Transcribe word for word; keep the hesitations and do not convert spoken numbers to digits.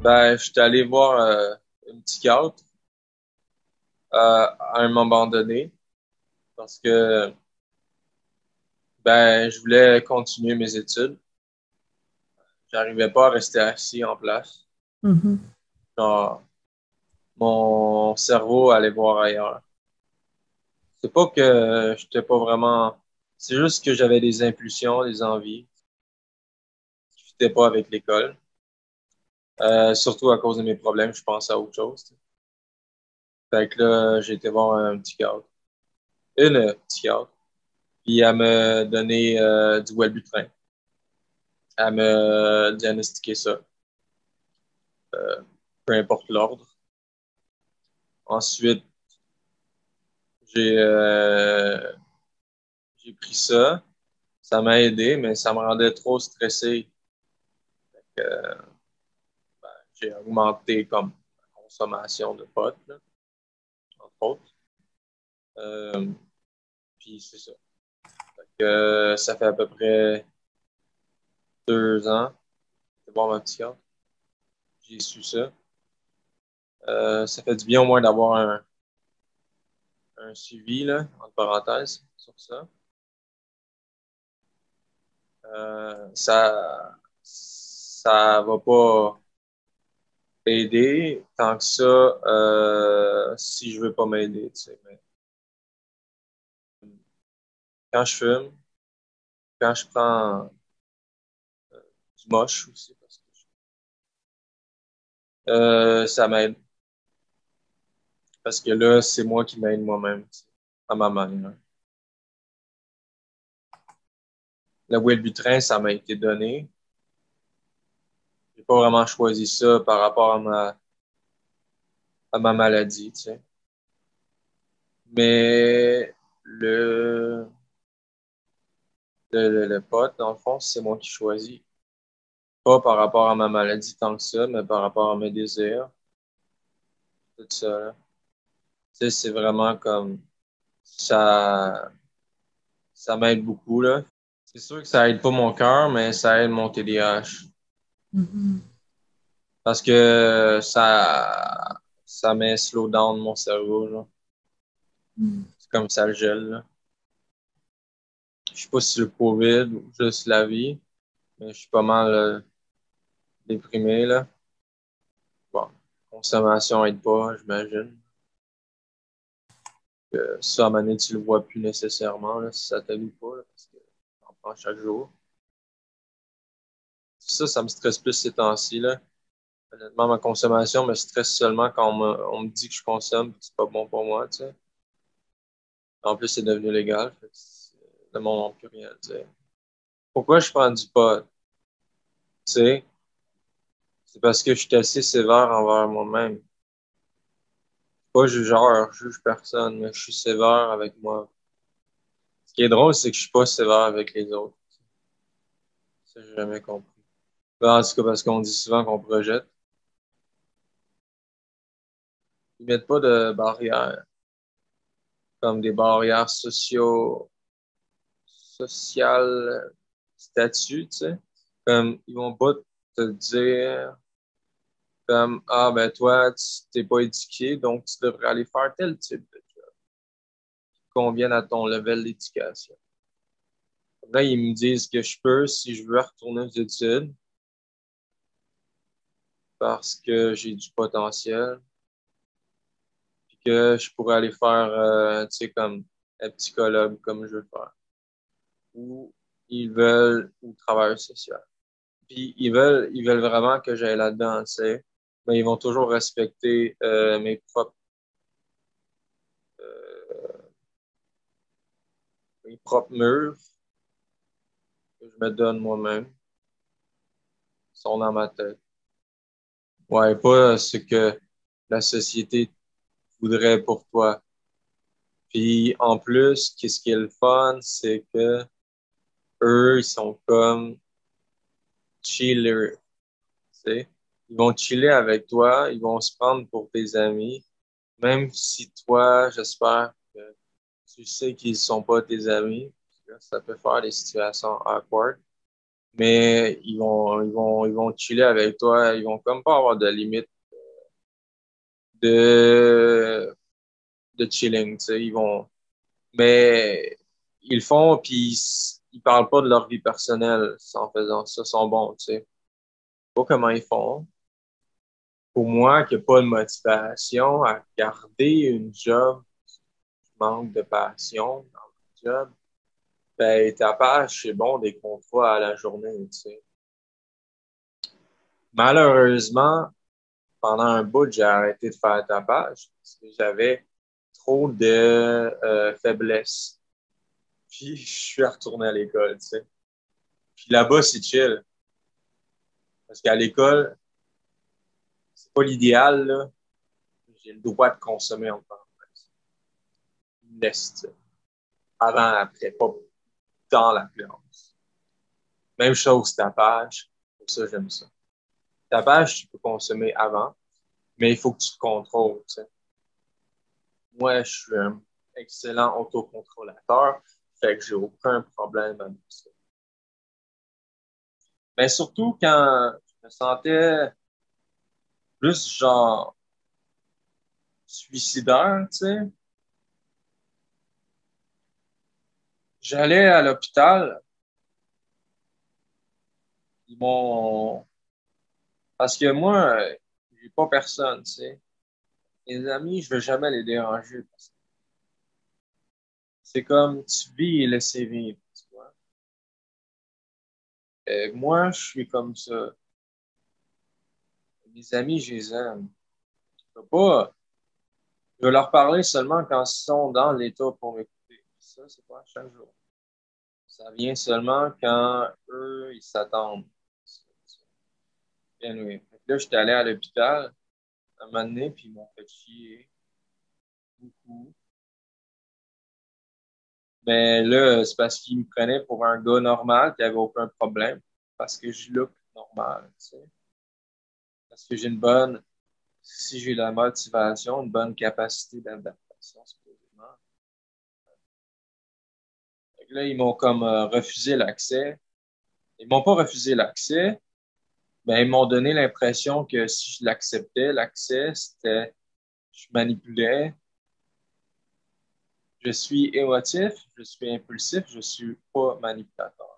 Ben, je suis allé voir euh, une psychiatre euh, à un moment donné parce que ben, je voulais continuer mes études. J'arrivais pas à rester assis en place. Mhm. Genre, mon cerveau allait voir ailleurs. C'est pas que j'étais pas vraiment. C'est juste que j'avais des impulsions, des envies qui fitaient pas avec l'école. Euh, surtout à cause de mes problèmes, je pensais à autre chose. Tu sais. Fait que là, j'ai été voir un psychiatre. Une psychiatre. Puis elle m'a donné euh, du Wellbutrin. Elle m'a diagnostiqué ça, euh, peu importe l'ordre. Ensuite, j'ai euh, j'ai pris ça. Ça m'a aidé, mais ça me rendait trop stressé. Euh, j'ai augmenté comme la consommation de pot, là, entre autres. Euh, Puis c'est ça. Fait que, ça fait à peu près deux ans. Je vais voir ma psychiatre. J'ai su ça. Euh, ça fait du bien au moins d'avoir un, un suivi, là, entre parenthèses, sur ça. Euh, ça, ça va pas aider tant que ça euh, si je veux pas m'aider, tu sais. Mais quand je fume, quand je prends du moche aussi, parce que euh, ça m'aide. Parce que là, c'est moi qui m'aide moi-même, tu sais, à ma manière. Le Wellbutrin, ça m'a été donné. J'ai pas vraiment choisi ça par rapport à ma, à ma maladie, tu sais. Mais le, le, le, le pot, dans le fond, c'est moi qui choisis. Pas par rapport à ma maladie tant que ça, mais par rapport à mes désirs, tout ça, là. Tu sais, c'est vraiment comme ça, ça m'aide beaucoup, là. C'est sûr que ça aide pas mon cœur, mais ça aide mon T D A H. Mhm. Parce que ça, ça met slow down mon cerveau, là. Mhm. C'est comme ça le gèle, là. Je sais pas si c'est le COVID ou juste la vie, mais je suis pas mal euh, déprimé, là. Bon, consommation aide pas, j'imagine. Que ça, à un moment donné, tu le vois plus nécessairement, là, si ça t'allume pas, là, parce que t'en prends chaque jour. Ça, ça me stresse plus ces temps-ci, là. Honnêtement, ma consommation me stresse seulement quand on me, on me dit que je consomme, puis c'est pas bon pour moi, tu sais. En plus, c'est devenu légal, fait que c'est- le monde n'a plus rien à dire. Pourquoi je prends du pot? Tu sais, c'est parce que je suis assez sévère envers moi-même. Pas jugeur, je juge personne, mais je suis sévère avec moi. Ce qui est drôle, c'est que je suis pas sévère avec les autres. Ça, j'ai jamais compris. Ben, en tout cas, parce qu'on dit souvent qu'on projette. Ils mettent pas de barrières, comme des barrières socio sociales, statut, tu sais. Comme, ils vont pas te dire, comme, ah, ben, toi, tu t'es pas éduqué, donc tu devrais aller faire tel type de job qui convienne à ton level d'éducation. Là, ils me disent que je peux, si je veux retourner aux études, parce que j'ai du potentiel, puis que je pourrais aller faire, euh, tu sais, comme un psychologue, comme je veux faire. Ou ils veulent, ou travailleur social. Puis ils veulent, ils veulent vraiment que j'aille là-dedans, tu sais. Mais ils vont toujours respecter euh, mes propres, euh, mes propres murs que je me donne moi-même. Ils sont dans ma tête. Ouais, pas ce que la société voudrait pour toi. Puis en plus, qu'est-ce qui est le fun, c'est que eux, ils sont comme chillers, tu sais. Ils vont chiller avec toi, ils vont se prendre pour tes amis, même si toi, j'espère que tu sais qu'ils sont pas tes amis, parce que ça peut faire des situations awkward. mais ils vont, ils vont, ils vont chiller avec toi. Ils vont comme pas avoir de limite de, de chilling, tu sais. Ils vont, mais ils le font, puis ils, ils parlent pas de leur vie personnelle en faisant ça. Ils sont bons, tu sais. Je sais pas comment ils font. Pour moi, qui n'a pas de motivation à garder une job, manque de passion dans le job, ben, ta page, c'est bon, des contrats à la journée, tu sais. Malheureusement, pendant un bout, j'ai arrêté de faire tapage parce que j'avais trop de euh, faiblesse. Puis, je suis retourné à l'école, tu sais. Puis là-bas, c'est chill. Parce qu'à l'école, c'est pas l'idéal, là. J'ai le droit de consommer en parenthèse. Laisse, avant, après, pas dans la classe. Même chose, tapage. Pour ça, j'aime ça. Tapage, tu peux consommer avant, mais il faut que tu te contrôles, tu sais. Moi, je suis un excellent autocontrôlateur, fait que j'ai aucun problème avec ça. Mais surtout quand je me sentais plus genre suicidaire, tu sais, j'allais à l'hôpital, ils m'ont... Parce que moi, euh, j'ai pas personne, tu sais. Les amis, je veux jamais les déranger. Parce que c'est comme tu vis et laisser vivre, tu vois. Et moi, je suis comme ça. Mes amis, je les aime. Je peux pas... Je veux leur parler seulement quand ils sont dans l'état pour m'écouter. Ça, c'est pas à chaque jour. Ça vient seulement quand eux, ils s'attendent. Bien oui. Fait que là, j'étais allé à l'hôpital un moment donné, puis ils m'ont fait chier beaucoup. Mais là, c'est parce qu'ils me prenaient pour un gars normal qui avait aucun problème. Parce que je look normal, tu sais. Parce que j'ai une bonne, si j'ai la motivation, une bonne capacité d'adaptation, supposément. Fait que là, ils m'ont comme euh, refusé l'accès. Ils m'ont pas refusé l'accès, mais ils m'ont donné l'impression que si je l'acceptais, l'accès, c'était, je manipulais. Je suis émotif, je suis impulsif, je suis pas manipulateur.